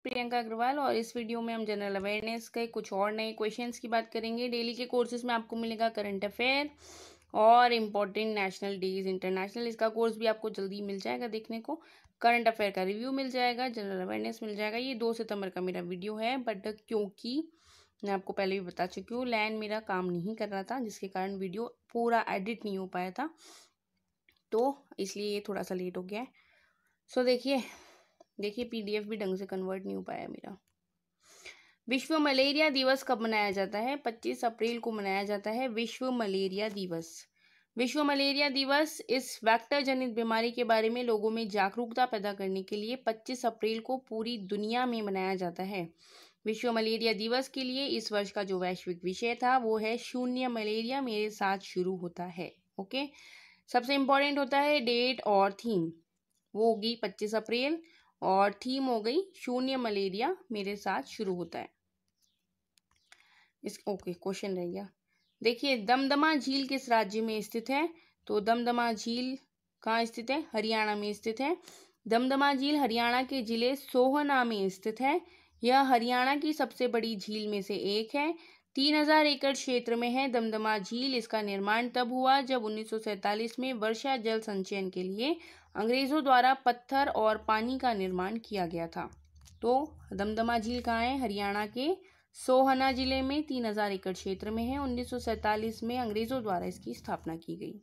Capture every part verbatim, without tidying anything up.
प्रियंका अग्रवाल और इस वीडियो में हम जनरल अवेयरनेस के कुछ और नए क्वेश्चंस की बात करेंगे। डेली के कोर्सेज में आपको मिलेगा करंट अफेयर और इम्पोर्टेंट नेशनल डेज इंटरनेशनल, इसका कोर्स भी आपको जल्दी मिल जाएगा देखने को। करंट अफेयर का रिव्यू मिल जाएगा, जनरल अवेयरनेस मिल जाएगा। ये दो सितंबर का मेरा वीडियो है, बट क्योंकि मैं आपको पहले भी बता चुकी हूँ लैन मेरा काम नहीं कर रहा था, जिसके कारण वीडियो पूरा एडिट नहीं हो पाया था, तो इसलिए ये थोड़ा सा लेट हो गया है। सो देखिए देखिए पीडीएफ भी ढंग से कन्वर्ट नहीं हो पाया मेरा। विश्व मलेरिया दिवस कब मनाया जाता है? पच्चीस अप्रैल को मनाया जाता है विश्व मलेरिया दिवस। विश्व मलेरिया दिवस इस वेक्टर जनित बीमारी के बारे में लोगों में जागरूकता पैदा करने के लिए पच्चीस अप्रैल को पूरी दुनिया में मनाया जाता है। विश्व मलेरिया दिवस के लिए इस वर्ष का जो वैश्विक विषय था वो है शून्य मलेरिया मेरे साथ शुरू होता है। ओके, सबसे इम्पोर्टेंट होता है डेट और थीम, वो होगी पच्चीस अप्रैल और थीम हो गई शून्य मलेरिया मेरे साथ शुरू होता है। इस ओके क्वेश्चन रह गया। देखिए दमदमा झील किस राज्य में स्थित है? तो दमदमा झील कहाँ स्थित है? हरियाणा में स्थित है। दमदमा झील हरियाणा के जिले सोहना में स्थित है। यह हरियाणा की सबसे बड़ी झील में से एक है। तीन हजार एकड़ क्षेत्र में है दमदमा झील। इसका निर्माण तब हुआ जब उन्नीस सौ सैंतालीस में वर्षा जल संचयन के लिए अंग्रेजों द्वारा पत्थर और पानी का निर्माण किया गया था। तो दमदमा झील कहाँ है? हरियाणा के सोहना जिले में तीन हजार एकड़ क्षेत्र में है। उन्नीस सौ सैंतालीस में अंग्रेजों द्वारा इसकी स्थापना की गई।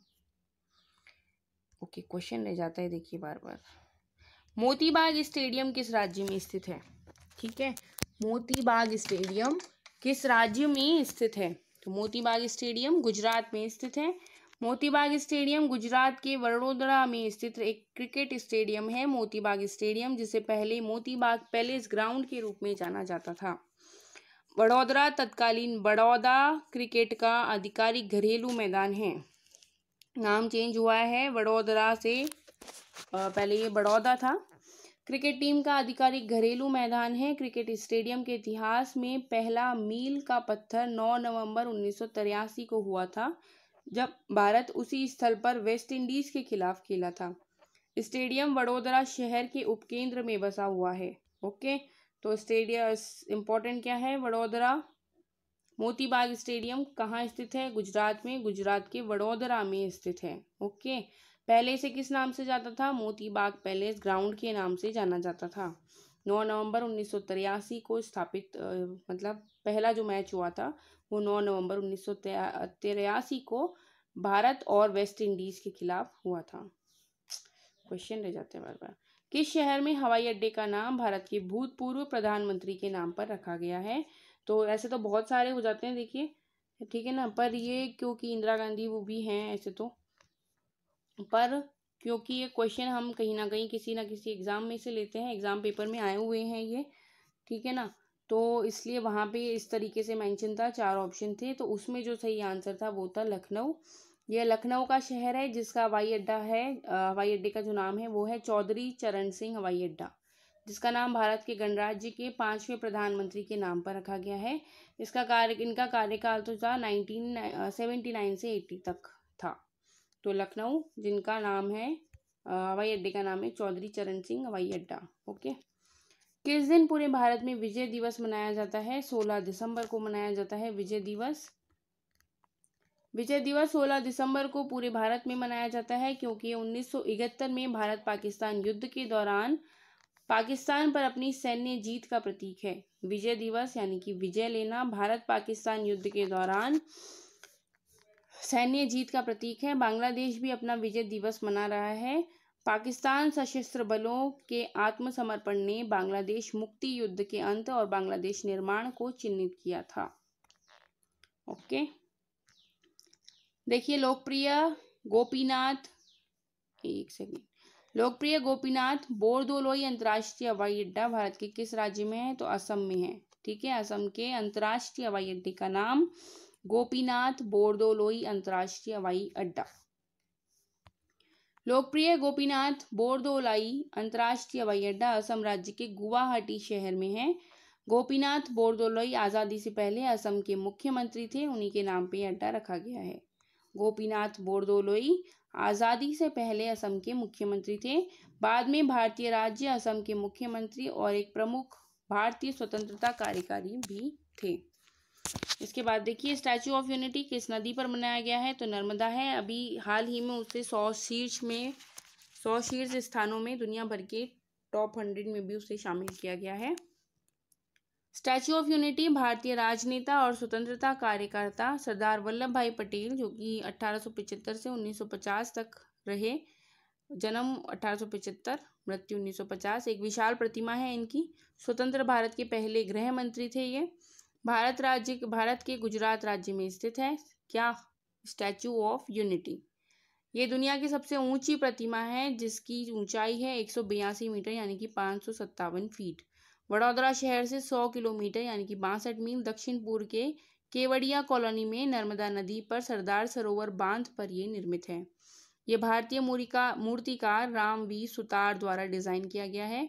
ओके, क्वेश्चन रह जाता है देखिए बार बार। मोतीबाग स्टेडियम किस राज्य में स्थित है? ठीक है, मोतीबाग स्टेडियम किस राज्य में स्थित है? तो मोतीबाग स्टेडियम गुजरात में स्थित है। मोतीबाग स्टेडियम गुजरात के वडोदरा में स्थित एक क्रिकेट स्टेडियम है। मोतीबाग स्टेडियम, जिसे पहले मोतीबाग पैलेस ग्राउंड के रूप में जाना जाता था। वडोदरा तत्कालीन बड़ौदा क्रिकेट का आधिकारिक घरेलू मैदान है। नाम चेंज हुआ है वडोदरा से, पहले ये बड़ौदा था। क्रिकेट टीम का आधिकारिक घरेलू मैदान है। क्रिकेट स्टेडियम के इतिहास में पहला मील का पत्थर नौ नवंबर उन्नीस सौ तिरासी को हुआ था, जब भारत उसी स्थल पर वेस्ट इंडीज के खिलाफ खेला था। स्टेडियम वडोदरा शहर के उपकेंद्र में बसा हुआ है। ओके, तो स्टेडियम इम्पोर्टेंट क्या है? वडोदरा। मोतीबाग स्टेडियम कहाँ स्थित है? गुजरात में, गुजरात के वडोदरा में स्थित है। ओके, पहले से किस नाम से जाता था? मोतीबाग पैलेस ग्राउंड के नाम से जाना जाता था। नौ नवंबर उन्नीस सौ तिरासी को स्थापित, आ, मतलब पहला जो मैच हुआ था वो नौ नवंबर उन्नीस सौ तिरासी को भारत और वेस्ट इंडीज के खिलाफ हुआ था। क्वेश्चन रह जाते हैं बार बार। किस शहर में हवाई अड्डे का नाम भारत के भूतपूर्व प्रधानमंत्री के नाम पर रखा गया है? तो ऐसे तो बहुत सारे हो जाते हैं देखिए, ठीक है ना, पर ये क्योंकि इंदिरा गांधी वो भी हैं ऐसे तो, पर क्योंकि ये क्वेश्चन हम कहीं ना कहीं किसी ना किसी एग्जाम में से लेते हैं, एग्जाम पेपर में आए हुए हैं ये, ठीक है ना, तो इसलिए वहाँ पे इस तरीके से मेंशन था, चार ऑप्शन थे, तो उसमें जो सही आंसर था वो था लखनऊ। यह लखनऊ का शहर है जिसका हवाई अड्डा है, हवाई अड्डे का जो नाम है वो है चौधरी चरण सिंह हवाई अड्डा, जिसका नाम भारत के गणराज्य के पांचवें प्रधानमंत्री के नाम पर रखा गया है। इसका कार्य इनका कार्यकाल तो था नाइनटीन सेवेंटी नाइन से एट्टी तक था। तो लखनऊ जिनका नाम है, हवाई अड्डे का नाम है चौधरी चरण सिंह हवाई अड्डा। ओके, किस दिन पूरे भारत में विजय दिवस मनाया जाता है? सोलह दिसंबर को मनाया जाता है विजय दिवस। विजय दिवस सोलह दिसंबर को पूरे भारत में मनाया जाता है क्योंकि उन्नीस सौ इकहत्तर में भारत पाकिस्तान युद्ध के दौरान पाकिस्तान पर अपनी सैन्य जीत का प्रतीक है। विजय दिवस यानी कि विजय लेना भारत पाकिस्तान युद्ध के दौरान सैन्य जीत का प्रतीक है। बांग्लादेश भी अपना विजय दिवस मना रहा है। पाकिस्तान सशस्त्र बलों के आत्मसमर्पण ने बांग्लादेश मुक्ति युद्ध के अंत और बांग्लादेश निर्माण को चिन्हित किया था। ओके, देखिए लोकप्रिय गोपीनाथ एक सेकेंड लोकप्रिय गोपीनाथ बोरदोलोई अंतर्राष्ट्रीय हवाई अड्डा भारत के किस राज्य में है? तो असम में है। ठीक है, असम के अंतर्राष्ट्रीय हवाई अड्डे का नाम गोपीनाथ बोरदोलोई अंतर्राष्ट्रीय हवाई अड्डा। लोकप्रिय गोपीनाथ बोरदोलोई अंतर्राष्ट्रीय हवाई अड्डा असम राज्य के गुवाहाटी शहर में है। गोपीनाथ बोरदोलोई आजादी से पहले असम के मुख्यमंत्री थे, उन्हीं के नाम पे अड्डा रखा गया है। गोपीनाथ बोरदोलोई आजादी से पहले असम के मुख्यमंत्री थे, बाद में भारतीय राज्य असम के मुख्यमंत्री और एक प्रमुख भारतीय स्वतंत्रता कार्यकारी भी थे। इसके बाद देखिए स्टैचू ऑफ यूनिटी किस नदी पर बनाया गया है, तो नर्मदा है। अभी हाल ही में उसे सौ शीर्ष में सौ शीर्ष स्थानों में दुनिया भर के टॉप हंड्रेड में भी उसे शामिल किया गया है। स्टैचू ऑफ यूनिटी भारतीय राजनेता और स्वतंत्रता कार्यकर्ता सरदार वल्लभ भाई पटेल, जो कि अठारह सौ पचहत्तर से उन्नीस सौ पचास तक रहे, जन्म अठारह सौ पचहत्तर, मृत्यु उन्नीस सौ पचास, एक विशाल प्रतिमा है इनकी। स्वतंत्र भारत के पहले गृह मंत्री थे ये। भारत राज्य भारत के गुजरात राज्य में स्थित है क्या, स्टैचू ऑफ यूनिटी। ये दुनिया की सबसे ऊंची प्रतिमा है जिसकी ऊंचाई है एक सौ बयासी मीटर यानी कि पाँच सौ सत्तावन फीट। वडोदरा शहर से सौ किलोमीटर यानी कि बासठ मील दक्षिण पूर्व के केवड़िया कॉलोनी में नर्मदा नदी पर सरदार सरोवर बांध पर यह निर्मित है। यह भारतीय मूर्तिकार राम वी सुतार द्वारा डिजाइन किया गया है।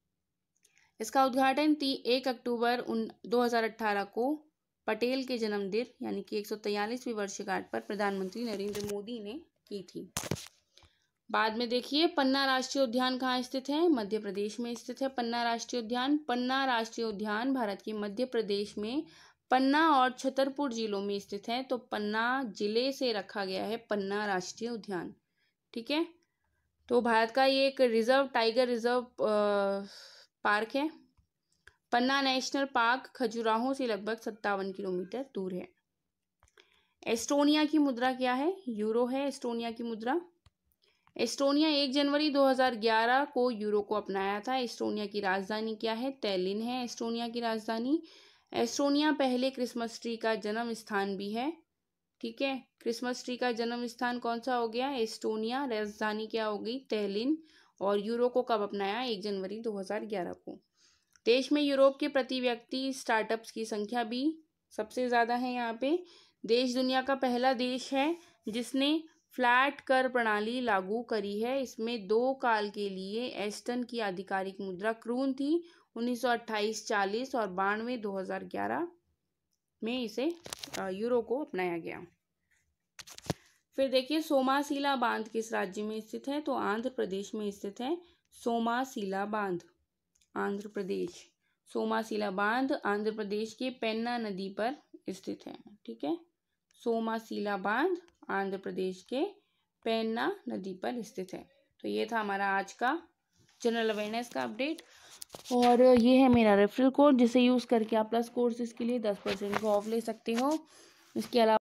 इसका उद्घाटन एक अक्टूबर दो हजार अठारह को पटेल के जन्मदिन यानी कि एक सौ तैंतालीसवीं वर्षगांठ पर प्रधानमंत्री नरेंद्र मोदी ने की थी। बाद में देखिए पन्ना राष्ट्रीय उद्यान कहाँ स्थित है, मध्य प्रदेश में स्थित है पन्ना राष्ट्रीय उद्यान। पन्ना राष्ट्रीय उद्यान भारत के मध्य प्रदेश में पन्ना और छतरपुर जिलों में स्थित है। तो पन्ना जिले से रखा गया है पन्ना राष्ट्रीय उद्यान, ठीक है। तो भारत का ये एक रिजर्व टाइगर रिजर्व पार्क है। पन्ना नेशनल पार्क खजुराहो से लगभग सत्तावन किलोमीटर दूर है। एस्टोनिया की मुद्रा क्या है, यूरो है एस्टोनिया की मुद्रा। एस्टोनिया एक जनवरी दो हज़ार ग्यारह को यूरो को अपनाया था। एस्टोनिया की राजधानी क्या है, तैलिन है एस्टोनिया की राजधानी। एस्टोनिया पहले क्रिसमस ट्री का जन्म स्थान भी है, ठीक है। क्रिसमस ट्री का जन्म स्थान कौन सा हो गया, एस्टोनिया। राजधानी क्या हो गई, तैलिन। और यूरो को कब अपनाया, एक जनवरी दो हज़ार ग्यारह को। देश में यूरोप के प्रति व्यक्ति स्टार्टअप्स की संख्या भी सबसे ज़्यादा है यहाँ पे। देश दुनिया का पहला देश है जिसने फ्लैट कर प्रणाली लागू करी है। इसमें दो काल के लिए एस्टन की आधिकारिक मुद्रा क्रून थी, उन्नीस सौ अट्ठाईस चालीस और बानवे दो हज़ार ग्यारह में इसे यूरो को अपनाया गया। फिर देखिए सोमासीला बांध किस राज्य में स्थित है, तो आंध्र प्रदेश में स्थित है सोमासीला बांध, आंध्र प्रदेश। सोमासीला बांध आंध्र प्रदेश के पेन्ना नदी पर स्थित है, ठीक है। सोमासीला बांध आंध्र प्रदेश के पेन्ना नदी पर स्थित है। तो ये था हमारा आज का जनरल अवेयरनेस का अपडेट, और ये है मेरा रेफरल कोड जिसे यूज़ करके आप प्लस कोर्सेज के लिए दस परसेंट को ऑफ ले सकते हो। इसके अलावा